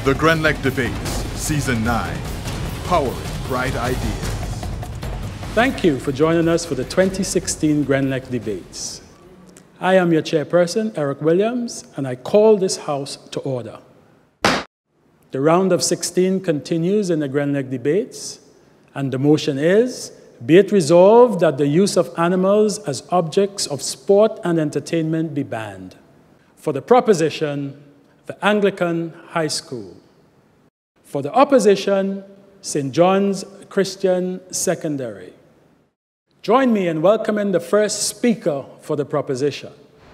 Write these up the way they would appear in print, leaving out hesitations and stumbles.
The Grenlec Debates, Season 9, Powering Bright Ideas. Thank you for joining us for the 2016 Grenlec Debates. I am your chairperson, Eric Williams, and I call this House to order. The round of 16 continues in the Grenlec Debates, and the motion is, be it resolved that the use of animals as objects of sport and entertainment be banned. For the proposition, the Anglican High School. For the opposition, St. John's Christian Secondary. Join me in welcoming the first speaker for the proposition.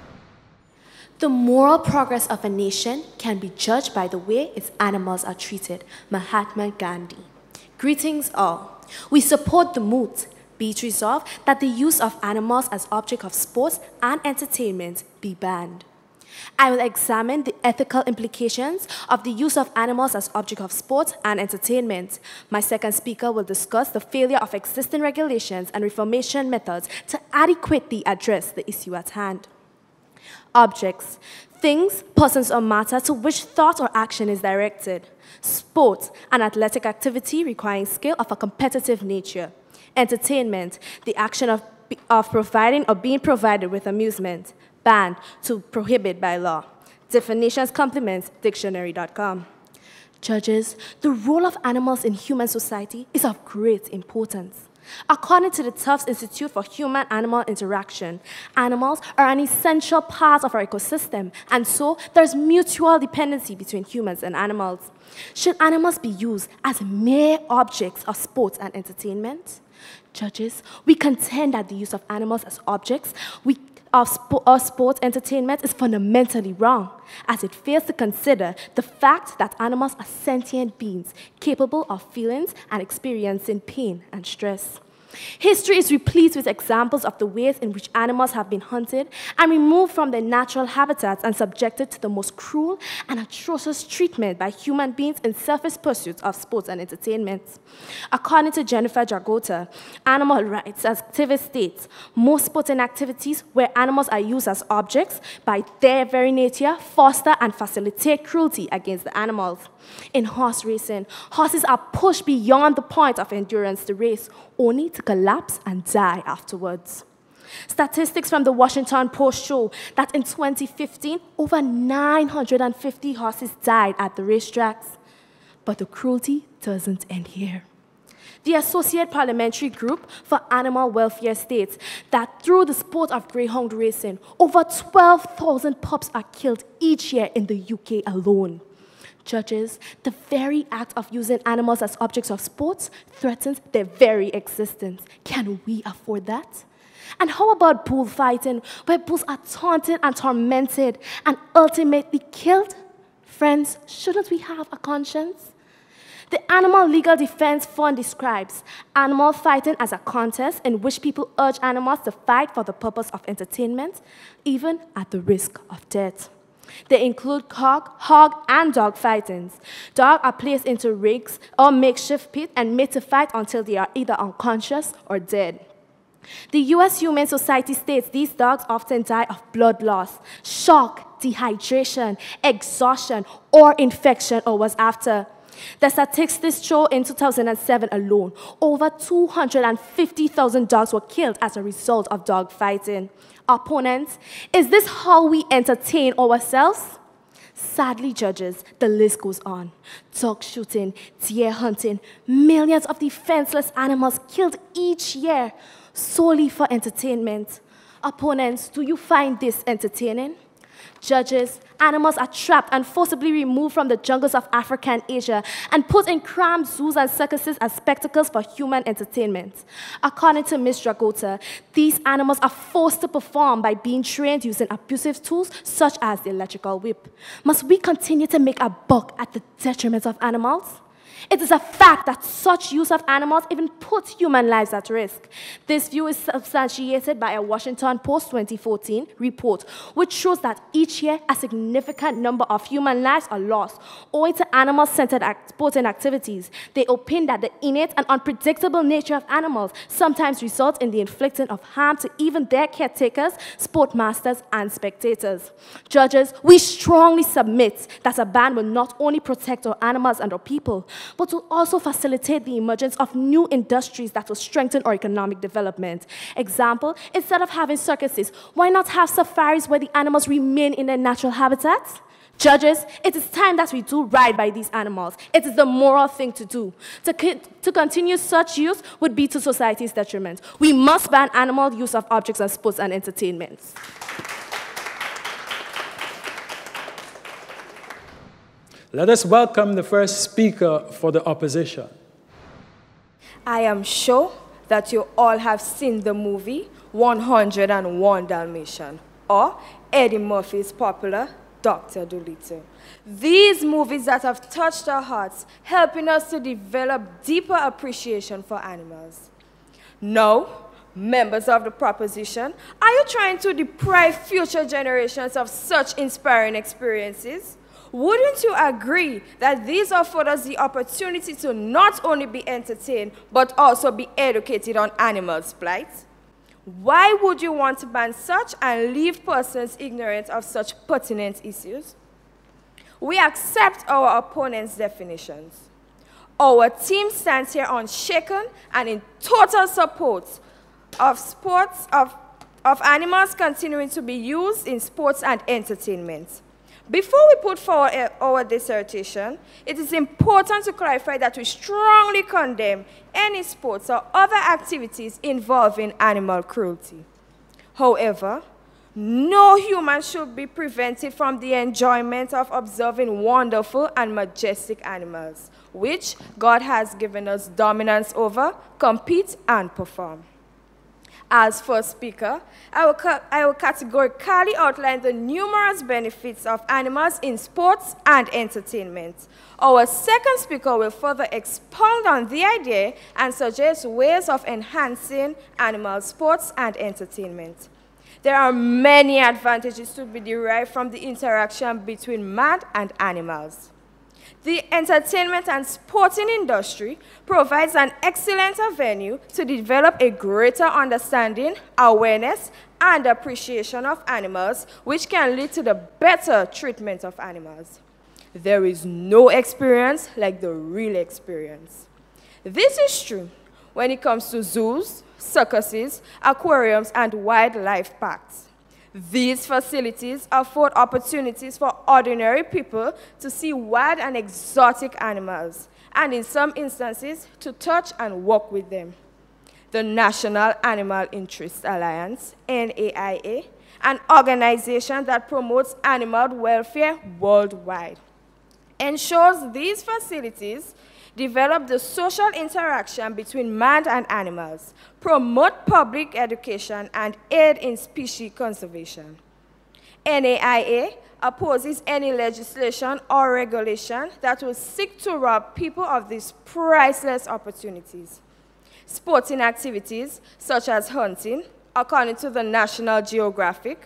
The moral progress of a nation can be judged by the way its animals are treated. Mahatma Gandhi. Greetings all. We support the moot. Be it resolved that the use of animals as object of sports and entertainment be banned. I will examine the ethical implications of the use of animals as object of sport and entertainment. My second speaker will discuss the failure of existing regulations and reformation methods to adequately address the issue at hand. Objects, things, persons, or matter to which thought or action is directed. Sport, an athletic activity requiring skill of a competitive nature. Entertainment, the action of providing or being provided with amusement. Banned, to prohibit by law. Definitions complements dictionary.com. Judges, the role of animals in human society is of great importance. According to the Tufts Institute for Human-Animal Interaction, animals are an essential part of our ecosystem, and so there's mutual dependency between humans and animals. Should animals be used as mere objects of sport and entertainment? Judges, we contend that the use of animals as objects of sports entertainment is fundamentally wrong, as it fails to consider the fact that animals are sentient beings capable of feelings and experiencing pain and stress. History is replete with examples of the ways in which animals have been hunted and removed from their natural habitats and subjected to the most cruel and atrocious treatment by human beings in selfish pursuits of sports and entertainment. According to Jennifer Dragota, animal rights activist states, most sporting activities where animals are used as objects by their very nature foster and facilitate cruelty against the animals. In horse racing, horses are pushed beyond the point of endurance to race, only to collapse and die afterwards. Statistics from the Washington Post show that in 2015, over 950 horses died at the racetracks. But the cruelty doesn't end here. The Associate Parliamentary Group for Animal Welfare states that through the sport of greyhound racing, over 12,000 pups are killed each year in the UK alone. Judges, the very act of using animals as objects of sports threatens their very existence. Can we afford that? And how about bullfighting, where bulls are taunted and tormented and ultimately killed? Friends, shouldn't we have a conscience? The Animal Legal Defense Fund describes animal fighting as a contest in which people urge animals to fight for the purpose of entertainment, even at the risk of death. They include hog, and dog fightings. Dogs are placed into rigs or makeshift pits and made to fight until they are either unconscious or dead. The U.S. Humane Society states these dogs often die of blood loss, shock, dehydration, exhaustion, or infection or was after. The statistics show in 2007 alone, over 250,000 dogs were killed as a result of dog fighting. Opponents, is this how we entertain ourselves? Sadly, judges, the list goes on. Dog shooting, deer hunting, millions of defenseless animals killed each year solely for entertainment. Opponents, do you find this entertaining? Judges, animals are trapped and forcibly removed from the jungles of Africa and Asia and put in cramped zoos and circuses as spectacles for human entertainment. According to Ms. Dragota, these animals are forced to perform by being trained using abusive tools such as the electrical whip. Must we continue to make a buck at the detriment of animals? It is a fact that such use of animals even puts human lives at risk. This view is substantiated by a Washington Post 2014 report, which shows that each year a significant number of human lives are lost owing to animal-centered sporting activities. They opine that the innate and unpredictable nature of animals sometimes results in the inflicting of harm to even their caretakers, sport masters, and spectators. Judges, we strongly submit that a ban will not only protect our animals and our people, but will also facilitate the emergence of new industries that will strengthen our economic development. Example, instead of having circuses, why not have safaris where the animals remain in their natural habitats? Judges, it is time that we do right by these animals. It is the moral thing to do. To continue such use would be to society's detriment. We must ban animal use of objects and sports and entertainments. Let us welcome the first speaker for the opposition. I am sure that you all have seen the movie 101 Dalmatian, or Eddie Murphy's popular Dr. Dolittle. These movies that have touched our hearts, helping us to develop deeper appreciation for animals. Now, members of the proposition, are you trying to deprive future generations of such inspiring experiences? Wouldn't you agree that these afford us the opportunity to not only be entertained, but also be educated on animals' plight? Why would you want to ban such and leave persons ignorant of such pertinent issues? We accept our opponent's definitions. Our team stands here unshaken and in total support of animals continuing to be used in sports and entertainment. Before we put forward our dissertation, it is important to clarify that we strongly condemn any sports or other activities involving animal cruelty. However, no human should be prevented from the enjoyment of observing wonderful and majestic animals, which God has given us dominance over, compete, and perform. As first speaker, I will categorically outline the numerous benefits of animals in sports and entertainment. Our second speaker will further expound on the idea and suggest ways of enhancing animal sports and entertainment. There are many advantages to be derived from the interaction between man and animals. The entertainment and sporting industry provides an excellent avenue to develop a greater understanding, awareness, and appreciation of animals, which can lead to the better treatment of animals. There is no experience like the real experience. This is true when it comes to zoos, circuses, aquariums, and wildlife parks. These facilities afford opportunities for ordinary people to see wild and exotic animals, and in some instances, to touch and walk with them. The National Animal Interest Alliance, NAIA, an organization that promotes animal welfare worldwide, ensures these facilities develop the social interaction between man and animals, promote public education, and aid in species conservation. NAIA opposes any legislation or regulation that will seek to rob people of these priceless opportunities. Sporting activities, such as hunting, according to the National Geographic,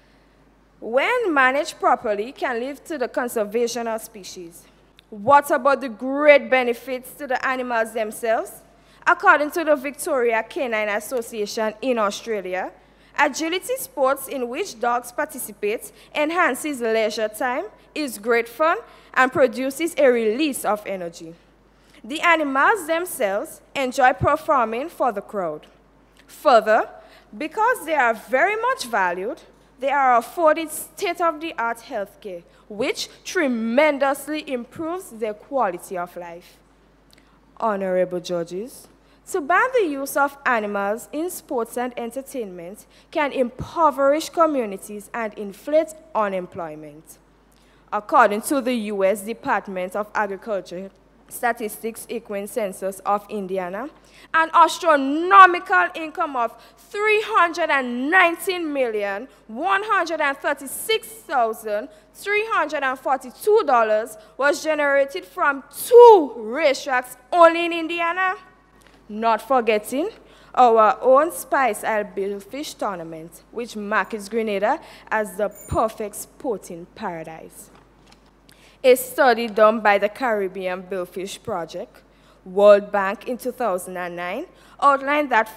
when managed properly, can lead to the conservation of species. What about the great benefits to the animals themselves? According to the Victoria Canine Association in Australia, agility sports in which dogs participate enhances leisure time, is great fun, and produces a release of energy. The animals themselves enjoy performing for the crowd. Further, because they are very much valued, they are afforded state-of-the-art health care, which tremendously improves their quality of life. Honorable judges, to ban the use of animals in sports and entertainment can impoverish communities and inflate unemployment. According to the U.S. Department of Agriculture Statistics Equine Census of Indiana, an astronomical income of $319,136,342 was generated from 2 racetracks only in Indiana. Not forgetting our own Spice Isle Billfish Tournament, which markets Grenada as the perfect sporting paradise. A study done by the Caribbean Billfish Project, World Bank in 2009, outlined that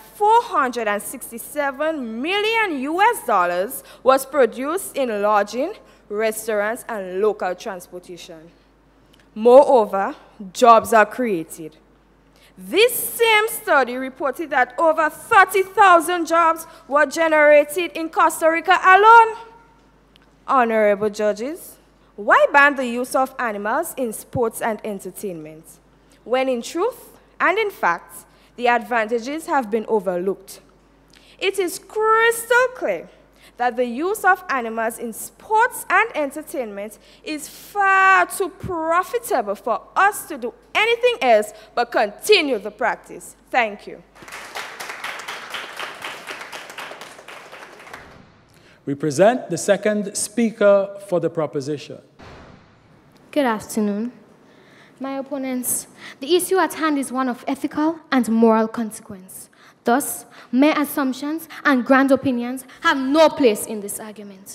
$467 million was produced in lodging, restaurants, and local transportation. Moreover, jobs are created. This same study reported that over 30,000 jobs were generated in Costa Rica alone. Honorable judges, why ban the use of animals in sports and entertainment, when in truth and in fact, the advantages have been overlooked? It is crystal clear that the use of animals in sports and entertainment is far too profitable for us to do anything else but continue the practice. Thank you. We present the second speaker for the proposition. Good afternoon. My opponents, the issue at hand is one of ethical and moral consequence. Thus, mere assumptions and grand opinions have no place in this argument.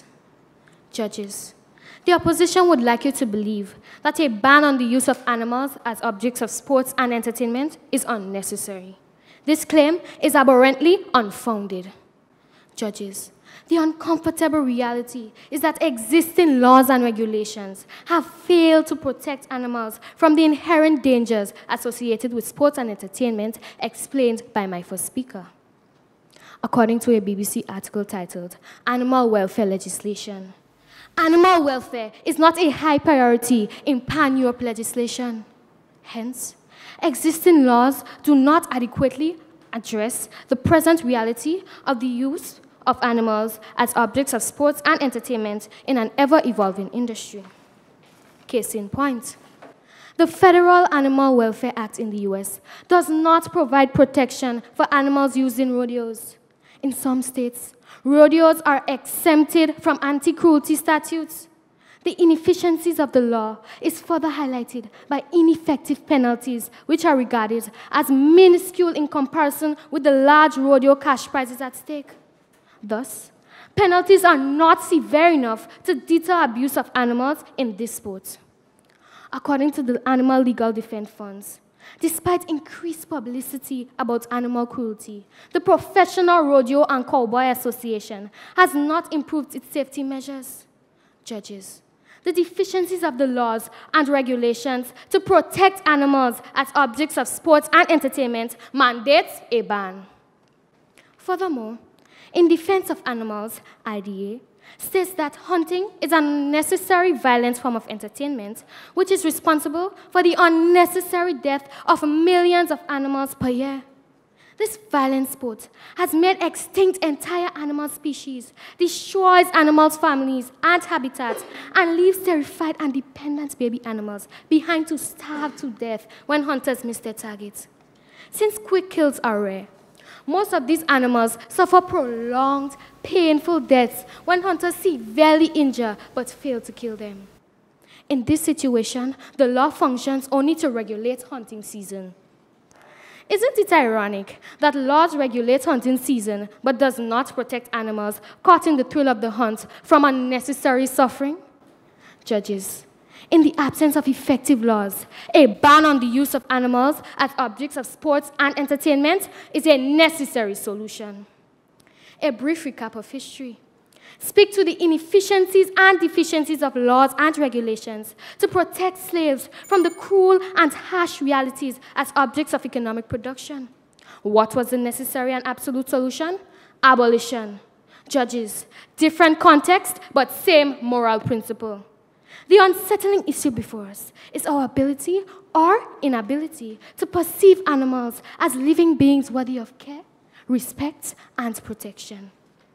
Judges, the opposition would like you to believe that a ban on the use of animals as objects of sports and entertainment is unnecessary. This claim is abhorrently unfounded. Judges, the uncomfortable reality is that existing laws and regulations have failed to protect animals from the inherent dangers associated with sports and entertainment explained by my first speaker. According to a BBC article titled, Animal Welfare Legislation, animal welfare is not a high priority in pan-Europe legislation. Hence, existing laws do not adequately address the present reality of the use of animals as objects of sports and entertainment in an ever-evolving industry. Case in point, the Federal Animal Welfare Act in the US does not provide protection for animals used in rodeos. In some states, rodeos are exempted from anti-cruelty statutes. The inefficiencies of the law is further highlighted by ineffective penalties, which are regarded as minuscule in comparison with the large rodeo cash prizes at stake. Thus, penalties are not severe enough to deter abuse of animals in this sport. According to the Animal Legal Defense Funds, despite increased publicity about animal cruelty, the Professional Rodeo and Cowboy Association has not improved its safety measures. Judges, the deficiencies of the laws and regulations to protect animals as objects of sports and entertainment mandates a ban. Furthermore, In Defense of Animals, IDA, states that hunting is an unnecessary violent form of entertainment, which is responsible for the unnecessary death of millions of animals per year. This violent sport has made extinct entire animal species, destroys animals' families and habitats, and leaves terrified and dependent baby animals behind to starve to death when hunters miss their targets. Since quick kills are rare, most of these animals suffer prolonged, painful deaths when hunters severely injure but fail to kill them. In this situation, the law functions only to regulate hunting season. Isn't it ironic that laws regulate hunting season but does not protect animals caught in the thrill of the hunt from unnecessary suffering? Judges, in the absence of effective laws, a ban on the use of animals as objects of sports and entertainment is a necessary solution. A brief recap of history. Speak to the inefficiencies and deficiencies of laws and regulations to protect slaves from the cruel and harsh realities as objects of economic production. What was the necessary and absolute solution? Abolition. Judges, different context, but same moral principle. The unsettling issue before us is our ability or inability to perceive animals as living beings worthy of care, respect, and protection.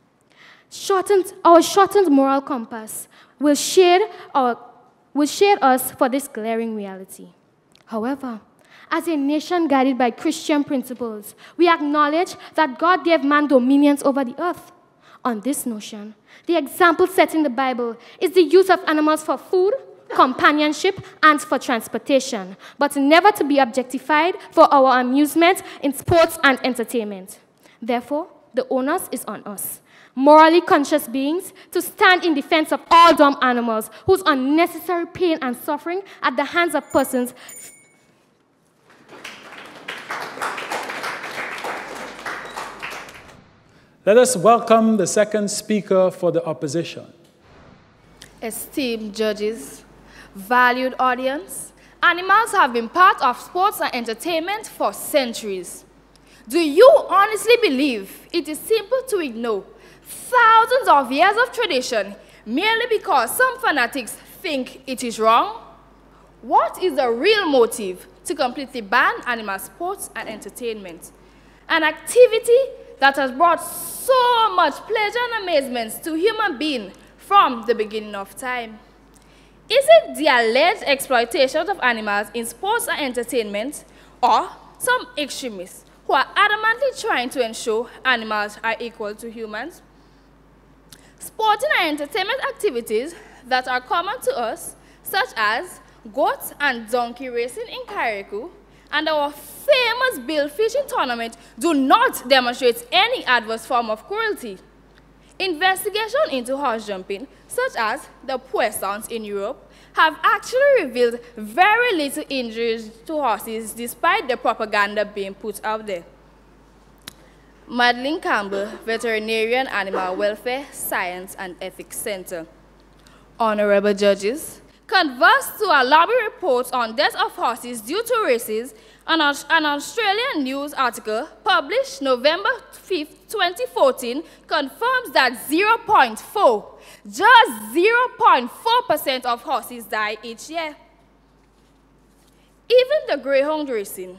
Our shortened moral compass will shade us for this glaring reality. However, as a nation guided by Christian principles, we acknowledge that God gave man dominions over the earth. On this notion, the example set in the Bible is the use of animals for food, companionship, and for transportation, but never to be objectified for our amusement in sports and entertainment. Therefore, the onus is on us, morally conscious beings, to stand in defense of all dumb animals whose unnecessary pain and suffering at the hands of persons. Let us welcome the second speaker for the opposition. Esteemed judges, valued audience, animals have been part of sports and entertainment for centuries. Do you honestly believe it is simple to ignore thousands of years of tradition merely because some fanatics think it is wrong? What is the real motive to completely ban animal sports and entertainment? An activity that has brought so much pleasure and amazement to human beings from the beginning of time. Is it the alleged exploitation of animals in sports and entertainment, or some extremists who are adamantly trying to ensure animals are equal to humans? Sporting and entertainment activities that are common to us, such as goat and donkey racing in Kariku, and our famous bill fishing tournament, do not demonstrate any adverse form of cruelty. Investigation into horse jumping, such as the Poissons in Europe, have actually revealed very little injuries to horses despite the propaganda being put out there. Madeline Campbell, Veterinarian Animal Welfare, Science and Ethics Center. Honorable judges, converse to a lobby report on death of horses due to races, an Australian news article published November 5, 2014 confirms that 0.4, just 0.4% of horses die each year. Even the greyhound racing,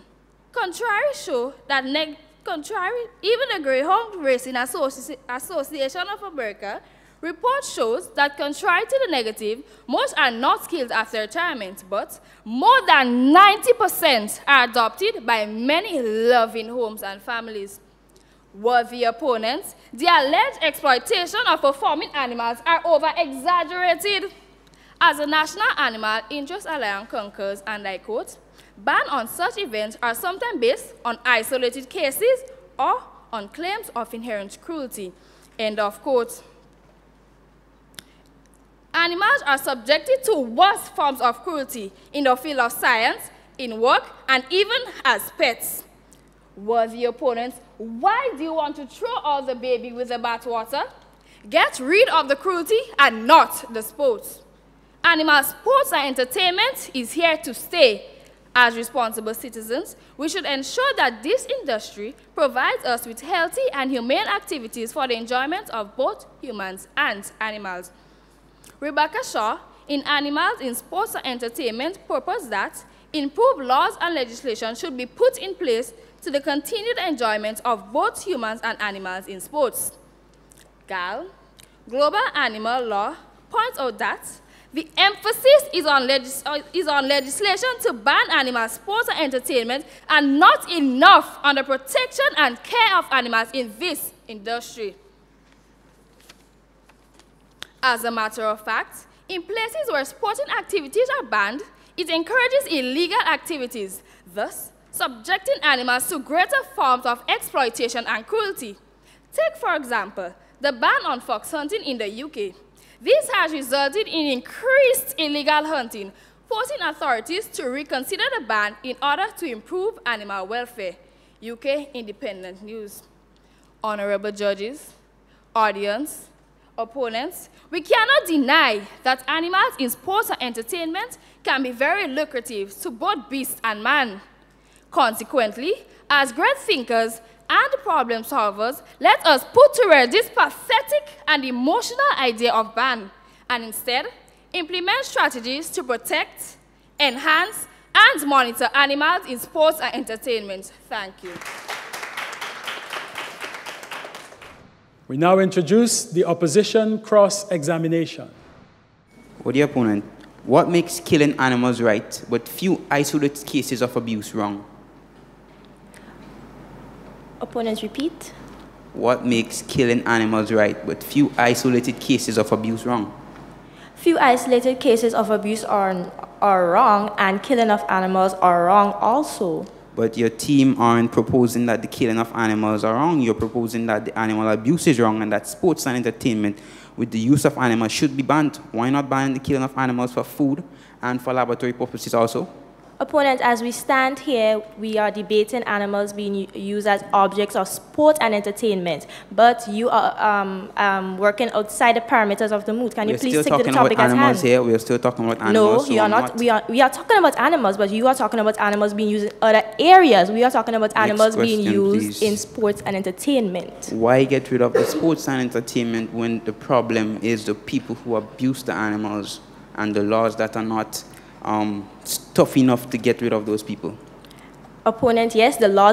even the Greyhound Racing Association of America report shows that contrary to the negative, most are not killed after retirement, but more than 90% are adopted by many loving homes and families. Worthy opponents, the alleged exploitation of performing animals are over-exaggerated. As the National Animal Interest Alliance concurs, and I quote, "Ban on such events are sometimes based on isolated cases or on claims of inherent cruelty." End of quote. Animals are subjected to worse forms of cruelty in the field of science, in work, and even as pets. Worthy opponents, why do you want to throw out the baby with the bathwater? Get rid of the cruelty and not the sports. Animal sports and entertainment is here to stay. As responsible citizens, we should ensure that this industry provides us with healthy and humane activities for the enjoyment of both humans and animals. Rebecca Shaw, in Animals in Sports and Entertainment, proposed that improved laws and legislation should be put in place to the continued enjoyment of both humans and animals in sports. GAL, Global Animal Law, points out that the emphasis is on legislation to ban animal sports and entertainment and not enough on the protection and care of animals in this industry. As a matter of fact, in places where sporting activities are banned, it encourages illegal activities, thus subjecting animals to greater forms of exploitation and cruelty. Take, for example, the ban on fox hunting in the UK. This has resulted in increased illegal hunting, forcing authorities to reconsider the ban in order to improve animal welfare. UK Independent News. Honorable judges, audience, opponents, we cannot deny that animals in sports and entertainment can be very lucrative to both beast and man. Consequently, as great thinkers and problem solvers, let us put to rest this pathetic and emotional idea of ban, and instead implement strategies to protect, enhance, and monitor animals in sports and entertainment. Thank you. We now introduce the opposition cross-examination. Would the opponent What makes killing animals right, but few isolated cases of abuse wrong? Opponents, repeat. What makes killing animals right, but few isolated cases of abuse wrong? Few isolated cases of abuse are wrong, and killing of animals are wrong also. But your team aren't proposing that the killing of animals are wrong. You're proposing that the animal abuse is wrong and that sports and entertainment with the use of animals should be banned. Why not ban the killing of animals for food and for laboratory purposes also? Opponents, as we stand here, we are debating animals being used as objects of sport and entertainment. But you are working outside the parameters of the moot. Can you please stick to the topic at hand? Here. We're still talking about animals. No, you are not. We are talking about animals, but you are talking about animals being used in other areas. We are talking about animals being used in sports and entertainment. Why get rid of the sports and entertainment when the problem is the people who abuse the animals and the laws that are not tough enough to get rid of those people? Opponent, yes, the laws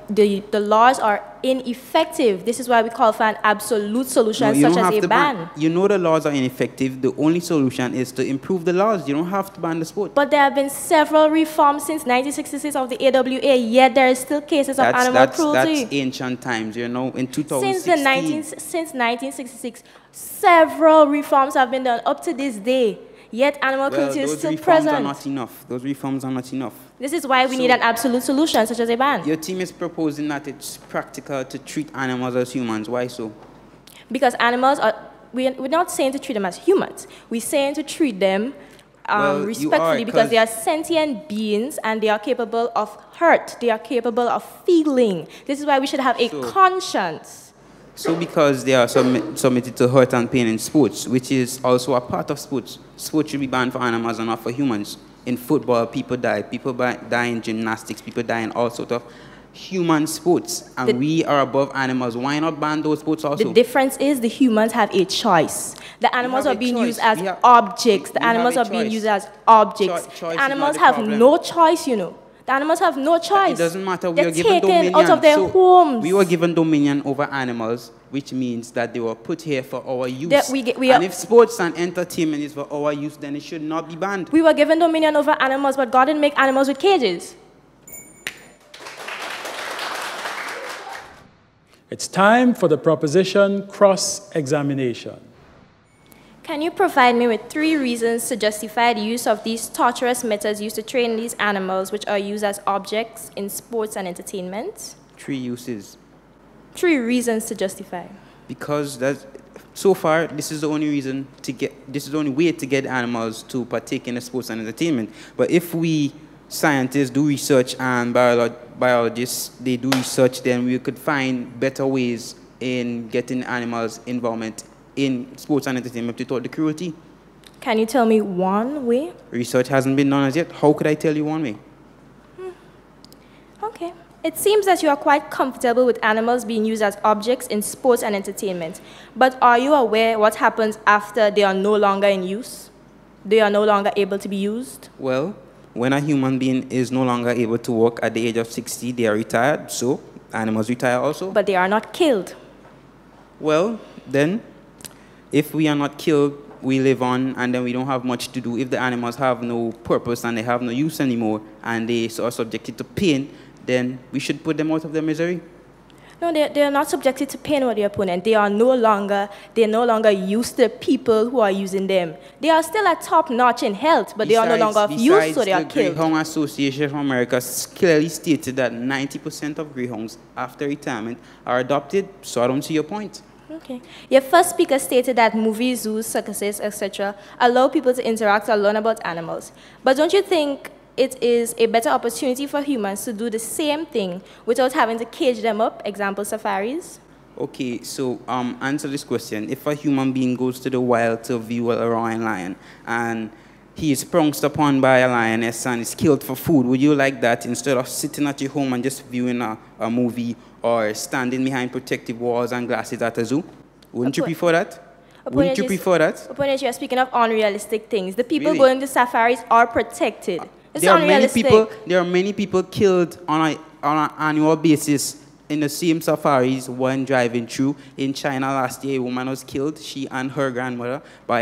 are ineffective. This is why we call for an absolute solution, such as a ban. You know the laws are ineffective. The only solution is to improve the laws. You don't have to ban the sport. But there have been several reforms since 1966 of the AWA, yet there are still cases of animal cruelty. That's ancient times, you know, in 2016. Since 1966, several reforms have been done up to this day. Yet animal cruelty is still present. Those reforms are not enough. Those reforms are not enough. This is why we need an absolute solution, such as a ban. Your team is proposing that it's practical to treat animals as humans. Why so? Because animals are, we're not saying to treat them as humans. We're saying to treat them respectfully, because they are sentient beings and they are capable of hurt. They are capable of feeling. This is why we should have a conscience. So because they are submitted to hurt and pain in sports, which is also a part of sports, sports should be banned for animals and not for humans. In football, people die. People die in gymnastics. People die in all sorts of human sports. And we are above animals. Why not ban those sports also? The difference is the humans have a choice. The animals are being used as objects. The animals are being used as objects. The animals have no choice, you know. The animals have no choice. It doesn't matter. We They're are given dominion out of their homes. We were given dominion over animals, which means that they were put here for our use. And if sports and entertainment is for our use, then it should not be banned. We were given dominion over animals, but God didn't make animals with cages. It's time for the proposition cross-examination. Can you provide me with 3 reasons to justify the use of these torturous methods used to train these animals, which are used as objects in sports and entertainment? 3 uses. 3 reasons to justify. Because so far, this is the only reason to this is the only way to get animals to partake in the sports and entertainment. But if we scientists do research and biologists, they do research, then we could find better ways in getting animals' involvement in sports and entertainment without the cruelty. Can you tell me one way? Research hasn't been done as yet. How could I tell you one way? Okay. It seems that you are quite comfortable with animals being used as objects in sports and entertainment. But are you aware what happens after they are no longer in use? They are no longer able to be used? Well, when a human being is no longer able to work at the age of 60, they are retired. So animals retire also. But they are not killed. Well, then, if we are not killed, we live on, and then we don't have much to do. If the animals have no purpose and they have no use anymore, and they are subjected to pain, then we should put them out of their misery. No, they are not subjected to pain with the opponent. They are no longer used to the people who are using them. They are still at top notch in health, but they are no longer of use, so they are killed. The Greyhound Association of America clearly stated that 90% of greyhounds after retirement are adopted, so I don't see your point. Okay. Your first speaker stated that movies, zoos, circuses, etc. allow people to interact or learn about animals. But don't you think it is a better opportunity for humans to do the same thing without having to cage them up, example, safaris? Okay, so answer this question. If a human being goes to the wild to view a roaring lion and he is pounced upon by a lioness and is killed for food, would you like that instead of sitting at your home and just viewing a movie or standing behind protective walls and glasses at a zoo? Wouldn't you prefer that? Wouldn't you prefer that? Opponent, you are speaking of unrealistic things. The people going to safaris are protected. It's unrealistic. There are many people killed on an annual basis in the same safaris when driving through. In China last year, a woman was killed, she and her grandmother, by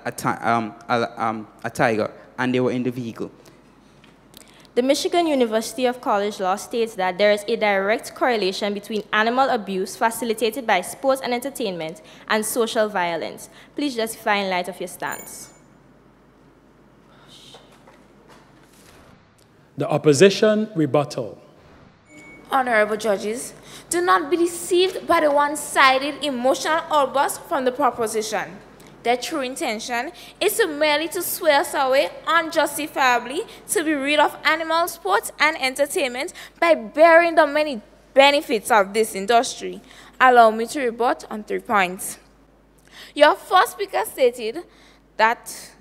a tiger, and they were in the vehicle. The Michigan University of College Law states that there is a direct correlation between animal abuse facilitated by sports and entertainment and social violence. Please justify in light of your stance. The opposition rebuttal. Honorable judges, do not be deceived by the one-sided emotional outburst from the proposition. Their true intention is to merely to swear us away unjustifiably to be rid of animal sports and entertainment by bearing the many benefits of this industry. Allow me to rebut on 3 points. Your first speaker stated that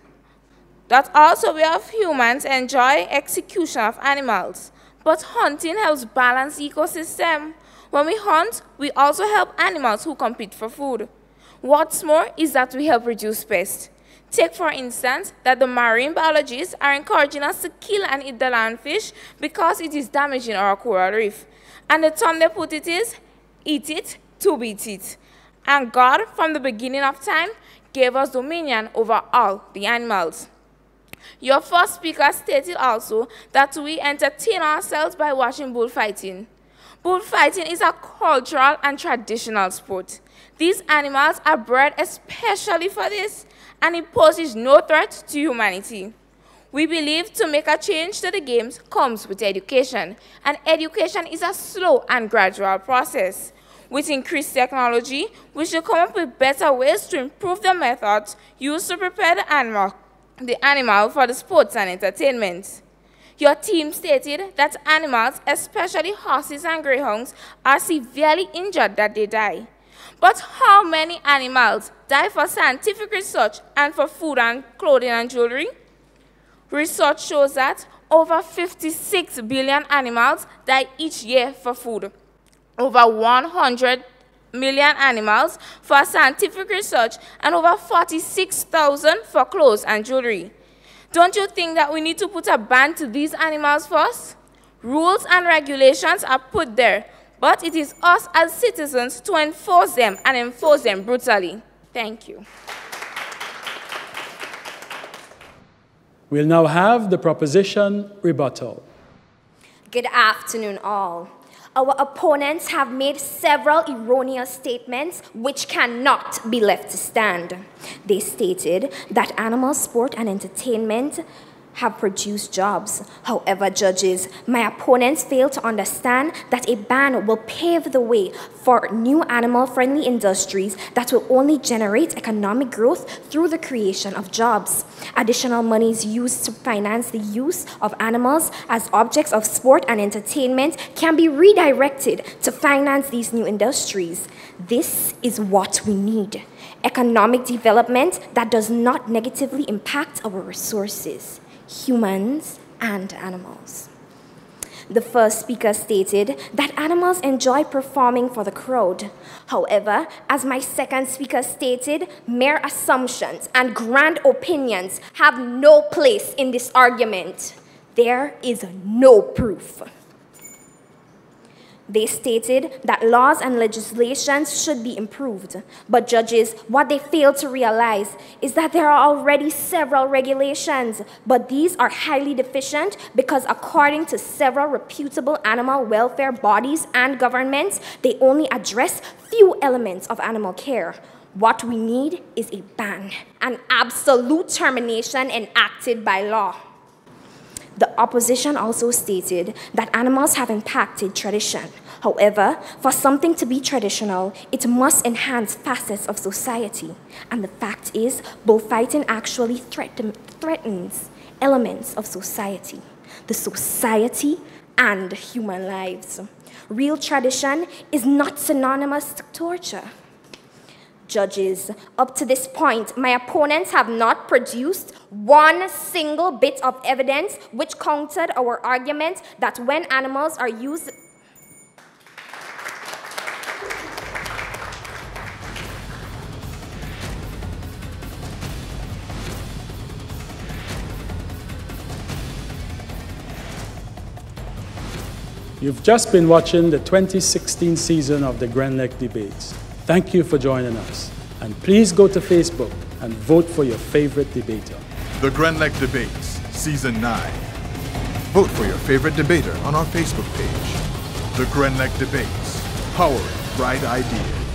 also we have humans enjoy execution of animals, but hunting helps balance the ecosystem. When we hunt, we also help animals who compete for food. What's more is that we help reduce pests. Take, for instance, that the marine biologists are encouraging us to kill and eat the landfish because it is damaging our coral reef. And the term they put it is, eat it to beat it. And God, from the beginning of time, gave us dominion over all the animals. Your first speaker stated also that we entertain ourselves by watching bullfighting. Bullfighting is a cultural and traditional sport. These animals are bred especially for this, and it poses no threat to humanity. We believe to make a change to the games comes with education, and education is a slow and gradual process. With increased technology, we should come up with better ways to improve the methods used to prepare the animal for the sports and entertainment. Your team stated that animals, especially horses and greyhounds, are severely injured that they die. But how many animals die for scientific research and for food and clothing and jewelry? Research shows that over 56 billion animals die each year for food. Over 100 million animals for scientific research and over 46,000 for clothes and jewelry. Don't you think that we need to put a ban to these animals first? Rules and regulations are put there, but it is us as citizens to enforce them and enforce them brutally. Thank you. We'll now have the proposition rebuttal. Good afternoon, all. Our opponents have made several erroneous statements which cannot be left to stand. They stated that animal sport and entertainment have produced jobs. However, judges, my opponents fail to understand that a ban will pave the way for new animal-friendly industries that will only generate economic growth through the creation of jobs. Additional monies used to finance the use of animals as objects of sport and entertainment can be redirected to finance these new industries. This is what we need: economic development that does not negatively impact our resources, humans and animals. The first speaker stated that animals enjoy performing for the crowd. However, as my second speaker stated, mere assumptions and grand opinions have no place in this argument. There is no proof. They stated that laws and legislations should be improved. But judges, what they fail to realize is that there are already several regulations, but these are highly deficient because according to several reputable animal welfare bodies and governments, they only address few elements of animal care. What we need is a ban, an absolute termination enacted by law. The opposition also stated that animals have impacted tradition. However, for something to be traditional, it must enhance facets of society. And the fact is, bullfighting actually threatens elements of society, the society and human lives. Real tradition is not synonymous to torture. Judges, up to this point, my opponents have not produced one single bit of evidence which countered our argument that when animals are used... You've just been watching the 2016 season of the Grenlec debates. Thank you for joining us. And please go to Facebook and vote for your favorite debater. The Grenlec Debates, Season 9. Vote for your favorite debater on our Facebook page. The Grenlec Debates, powering bright ideas.